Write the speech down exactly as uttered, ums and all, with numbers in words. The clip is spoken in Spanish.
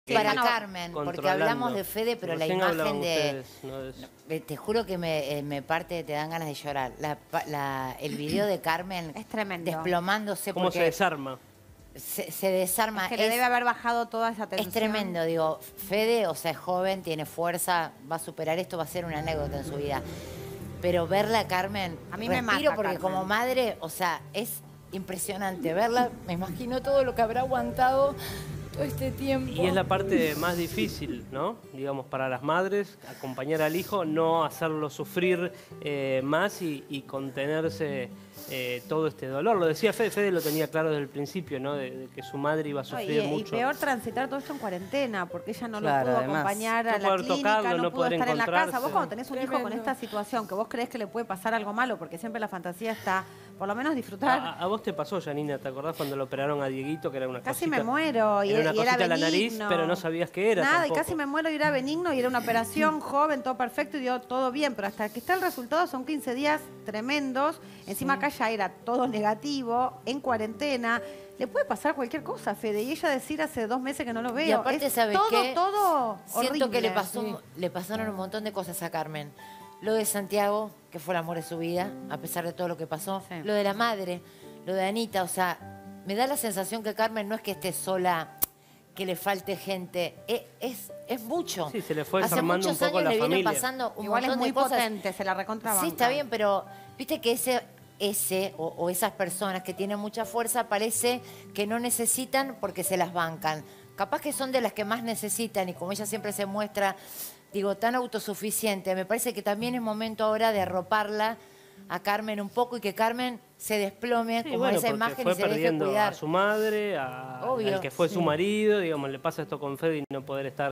para Carmen, porque hablamos de Fede, pero la imagen de... Ustedes, no de eso. No, te juro que me, eh, me parte, te dan ganas de llorar. La, la, el video de Carmen es tremendo. Desplomándose. ¿Cómo se desarma? Se, se desarma. Es que le es, debe haber bajado toda esa tensión. Es tremendo, digo. Fede, o sea, es joven, tiene fuerza, va a superar esto, va a ser una anécdota en su vida. Pero verla, Carmen, a mí respiro me mata, porque Carmen. como madre, o sea, es impresionante verla. Me imagino todo lo que habrá aguantado todo este tiempo. Y es la parte más difícil, ¿no? Digamos, para las madres, acompañar al hijo, no hacerlo sufrir eh, más y, y contenerse eh, todo este dolor. Lo decía Fede, Fede lo tenía claro desde el principio, ¿no? De, de que su madre iba a sufrir no, y, mucho. Y peor transitar todo esto en cuarentena, porque ella no claro, lo pudo además, acompañar a no la poder clínica, tocarlo, no, no pudo poder estar en la casa. Vos cuando tenés un Tremendo. hijo con esta situación, que vos creés que le puede pasar algo malo, porque siempre la fantasía está, por lo menos disfrutar. A, a vos te pasó, Janina, ¿te acordás cuando lo operaron a Dieguito, que era una Casi cosita? me muero. Y era una y era cosita en la benigno. nariz, pero no sabías qué era Nada, tampoco. y casi me muero y era benigno y era una operación joven, todo perfecto y dio todo bien. Pero hasta que está el resultado son quince días tremendos. Encima acá ya era todo negativo, en cuarentena. Le puede pasar cualquier cosa, Fede. Y ella decir hace dos meses que no lo veo. Y aparte, es ¿sabes todo, qué? todo Siento horrible. que le, pasó, Sí. le pasaron un montón de cosas a Carmen. Lo de Santiago, que fue el amor de su vida, a pesar de todo lo que pasó. Sí. Lo de la madre, lo de Anita. O sea, me da la sensación que Carmen no es que esté sola, que le falte gente. Es, es, es mucho. Sí, se le fue Hace desarmando un muchos poco años la le viene familia. pasando un Igual es montón muy de cosas. potente, se la recontrabanca. Sí, está bien, pero viste que ese, ese o, o esas personas que tienen mucha fuerza parece que no necesitan porque se las bancan. Capaz que son de las que más necesitan y como ella siempre se muestra, digo, tan autosuficiente, me parece que también es momento ahora de arroparla a Carmen un poco y que Carmen se desplome Sí, como bueno, esa porque imagen fue y se deje perdiendo cuidar. a su madre, a, Obvio, al que fue sí. su marido, digamos, le pasa esto con Fede y no poder estar